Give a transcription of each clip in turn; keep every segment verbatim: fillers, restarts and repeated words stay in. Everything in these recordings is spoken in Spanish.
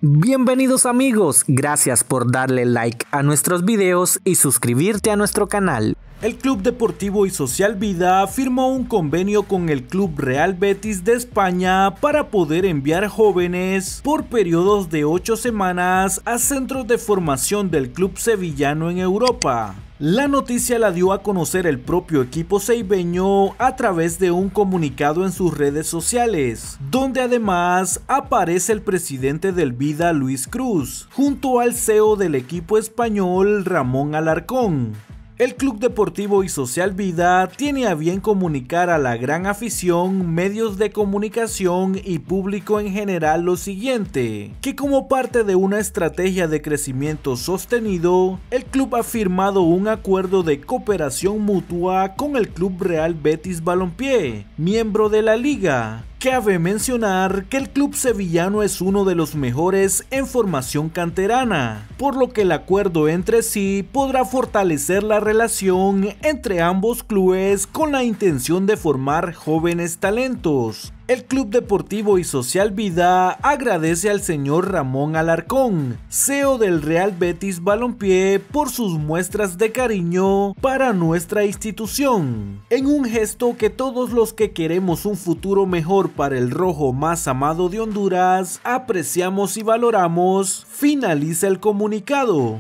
Bienvenidos amigos, gracias por darle like a nuestros videos y suscribirte a nuestro canal. El Club Deportivo y Social Vida firmó un convenio con el Club Real Betis de España para poder enviar jóvenes por periodos de ocho semanas a centros de formación del club sevillano en Europa. La noticia la dio a conocer el propio equipo ceibeño a través de un comunicado en sus redes sociales, donde además aparece el presidente del Vida, Luis Cruz, junto al C E O del equipo español, Ramón Alarcón. El Club Deportivo y Social Vida tiene a bien comunicar a la gran afición, medios de comunicación y público en general lo siguiente, que como parte de una estrategia de crecimiento sostenido, el club ha firmado un acuerdo de cooperación mutua con el Club Real Betis Balompié, miembro de la liga. Cabe mencionar que el club sevillano es uno de los mejores en formación canterana, por lo que el acuerdo entre sí podrá fortalecer la relación entre ambos clubes con la intención de formar jóvenes talentos. El Club Deportivo y Social Vida agradece al señor Ramón Alarcón, C E O del Real Betis Balompié, por sus muestras de cariño para nuestra institución, en un gesto que todos los que queremos un futuro mejor para el rojo más amado de Honduras apreciamos y valoramos, finaliza el comunicado.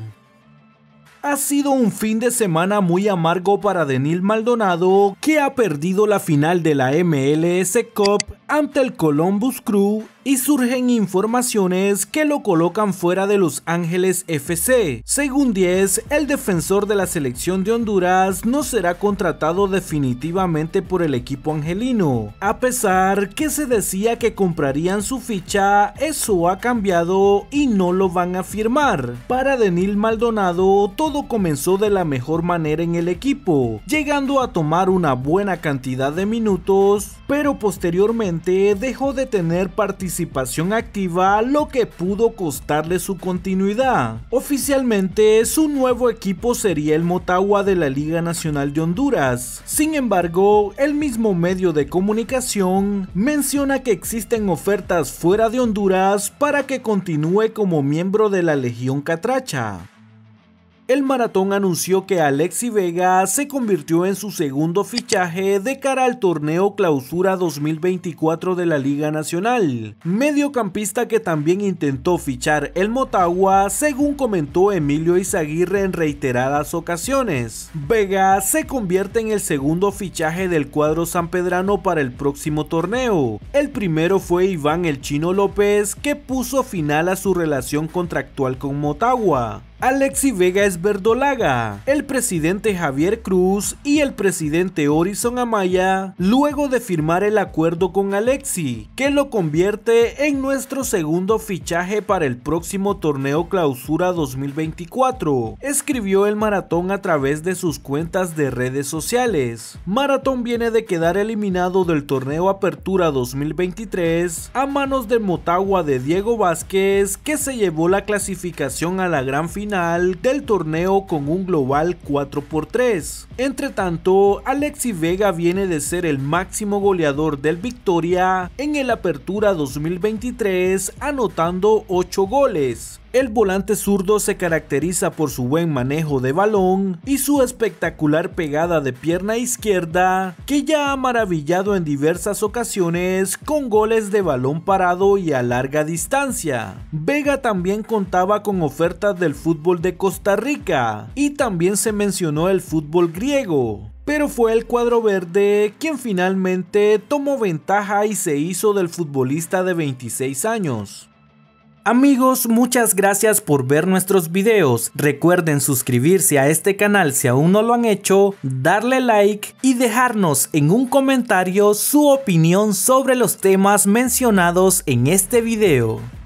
Ha sido un fin de semana muy amargo para Denil Maldonado, que ha perdido la final de la M L S Cup ante el Columbus Crew y surgen informaciones que lo colocan fuera de Los Ángeles F C. Según diez, el defensor de la selección de Honduras no será contratado definitivamente por el equipo angelino. A pesar que se decía que comprarían su ficha, eso ha cambiado y no lo van a firmar. Para Denil Maldonado, todo comenzó de la mejor manera en el equipo, llegando a tomar una buena cantidad de minutos, pero posteriormente dejó de tener participación activa, lo que pudo costarle su continuidad. Oficialmente, su nuevo equipo sería el Motagua de la Liga Nacional de Honduras. Sin embargo, el mismo medio de comunicación menciona que existen ofertas fuera de Honduras para que continúe como miembro de la Legión Catracha. El Maratón anunció que Alexi Vega se convirtió en su segundo fichaje de cara al torneo Clausura dos mil veinticuatro de la Liga Nacional, mediocampista que también intentó fichar el Motagua, según comentó Emilio Izaguirre en reiteradas ocasiones. Vega se convierte en el segundo fichaje del cuadro sanpedrano para el próximo torneo. El primero fue Iván El Chino López, que puso final a su relación contractual con Motagua. Alexi Vega es verdolaga. El presidente Javier Cruz y el presidente Horizon Amaya, luego de firmar el acuerdo con Alexi, que lo convierte en nuestro segundo fichaje para el próximo torneo Clausura dos mil veinticuatro, escribió el Maratón a través de sus cuentas de redes sociales. Maratón viene de quedar eliminado del torneo Apertura dos mil veintitrés a manos del Motagua de Diego Vázquez, que se llevó la clasificación a la gran final del torneo con un global cuatro por tres. Entre tanto, Alexi Vega viene de ser el máximo goleador del Victoria en el Apertura dos mil veintitrés, anotando ocho goles. El volante zurdo se caracteriza por su buen manejo de balón y su espectacular pegada de pierna izquierda, que ya ha maravillado en diversas ocasiones con goles de balón parado y a larga distancia. Vega también contaba con ofertas del fútbol de Costa Rica y también se mencionó el fútbol griego, pero fue el cuadro verde quien finalmente tomó ventaja y se hizo del futbolista de veintiséis años. Amigos, muchas gracias por ver nuestros videos. Recuerden suscribirse a este canal si aún no lo han hecho, darle like y dejarnos en un comentario su opinión sobre los temas mencionados en este video.